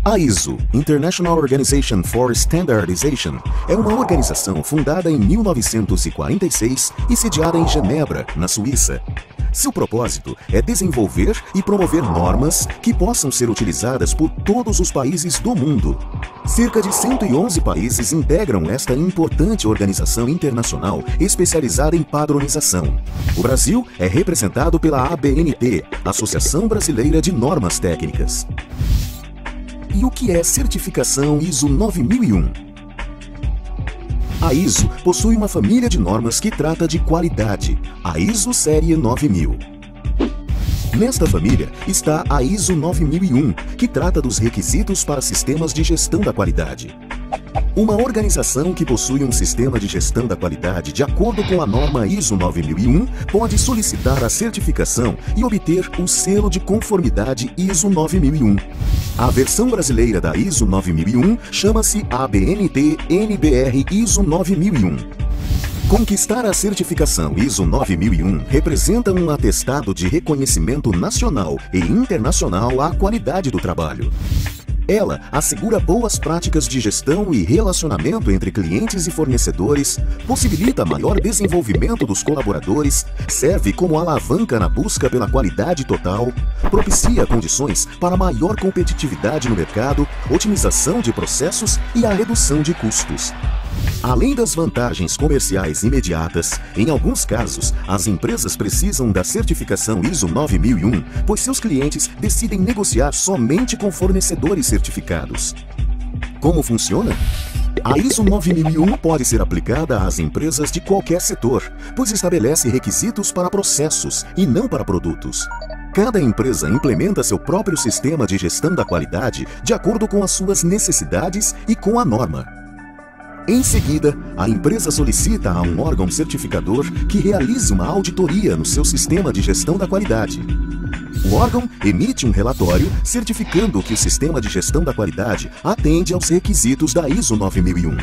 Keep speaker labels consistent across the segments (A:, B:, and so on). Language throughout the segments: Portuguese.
A: A ISO, International Organization for Standardization, é uma organização fundada em 1946 e sediada em Genebra, na Suíça. Seu propósito é desenvolver e promover normas que possam ser utilizadas por todos os países do mundo. Cerca de 111 países integram esta importante organização internacional especializada em padronização. O Brasil é representado pela ABNT, Associação Brasileira de Normas Técnicas. E o que é certificação ISO 9001? A ISO possui uma família de normas que trata de qualidade, a ISO Série 9000. Nesta família está a ISO 9001, que trata dos requisitos para sistemas de gestão da qualidade. Uma organização que possui um sistema de gestão da qualidade de acordo com a norma ISO 9001 pode solicitar a certificação e obter o selo de conformidade ISO 9001. A versão brasileira da ISO 9001 chama-se ABNT NBR ISO 9001. Conquistar a certificação ISO 9001 representa um atestado de reconhecimento nacional e internacional à qualidade do trabalho. Ela assegura boas práticas de gestão e relacionamento entre clientes e fornecedores, possibilita maior desenvolvimento dos colaboradores, serve como alavanca na busca pela qualidade total, propicia condições para maior competitividade no mercado, otimização de processos e a redução de custos. Além das vantagens comerciais imediatas, em alguns casos, as empresas precisam da certificação ISO 9001, pois seus clientes decidem negociar somente com fornecedores certificados. Como funciona? A ISO 9001 pode ser aplicada às empresas de qualquer setor, pois estabelece requisitos para processos e não para produtos. Cada empresa implementa seu próprio sistema de gestão da qualidade de acordo com as suas necessidades e com a norma. Em seguida, a empresa solicita a um órgão certificador que realize uma auditoria no seu sistema de gestão da qualidade. O órgão emite um relatório certificando que o sistema de gestão da qualidade atende aos requisitos da ISO 9001.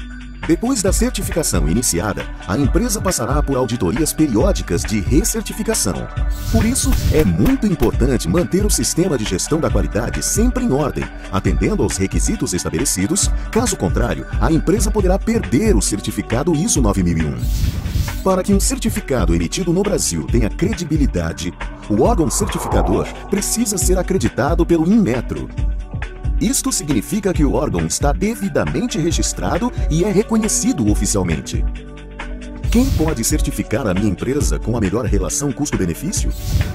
A: Depois da certificação iniciada, a empresa passará por auditorias periódicas de recertificação. Por isso, é muito importante manter o sistema de gestão da qualidade sempre em ordem, atendendo aos requisitos estabelecidos. Caso contrário, a empresa poderá perder o certificado ISO 9001. Para que um certificado emitido no Brasil tenha credibilidade, o órgão certificador precisa ser acreditado pelo Inmetro. Isto significa que o órgão está devidamente registrado e é reconhecido oficialmente. Quem pode certificar a minha empresa com a melhor relação custo-benefício?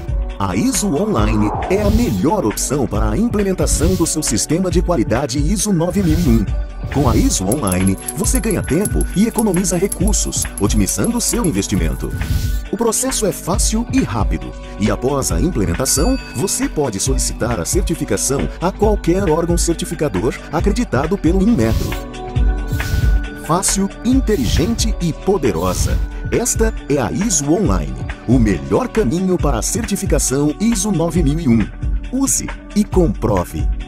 A: A ISO Online é a melhor opção para a implementação do seu sistema de qualidade ISO 9001. Com a ISO Online, você ganha tempo e economiza recursos, otimizando seu investimento. O processo é fácil e rápido, e após a implementação, você pode solicitar a certificação a qualquer órgão certificador acreditado pelo Inmetro. Fácil, inteligente e poderosa. Esta é a ISO Online, o melhor caminho para a certificação ISO 9001. Use e comprove.